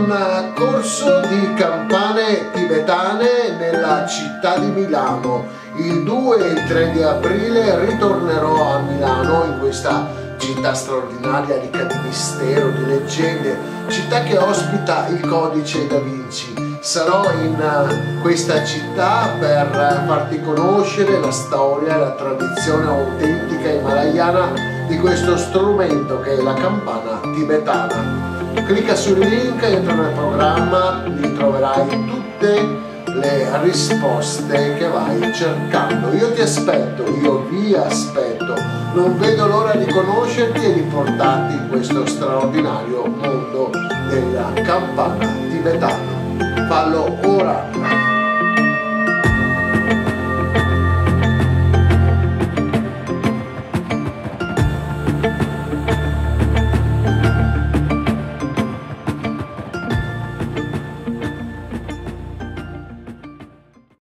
un corso di campane tibetane nella città di Milano. Il 2 e il 3 di aprile ritornerò a Milano, in questa città straordinaria, ricca di mistero, di leggende, città che ospita il Codice da Vinci. Sarò in questa città per farti conoscere la storia e la tradizione autentica himalayana di questo strumento che è la campana tibetana. Clicca sul link, entra nel programma, lì troverai tutte le risposte che vai cercando. Io ti aspetto, io vi aspetto, non vedo l'ora di conoscerti e di portarti in questo straordinario mondo della campana tibetana. Fallo ora!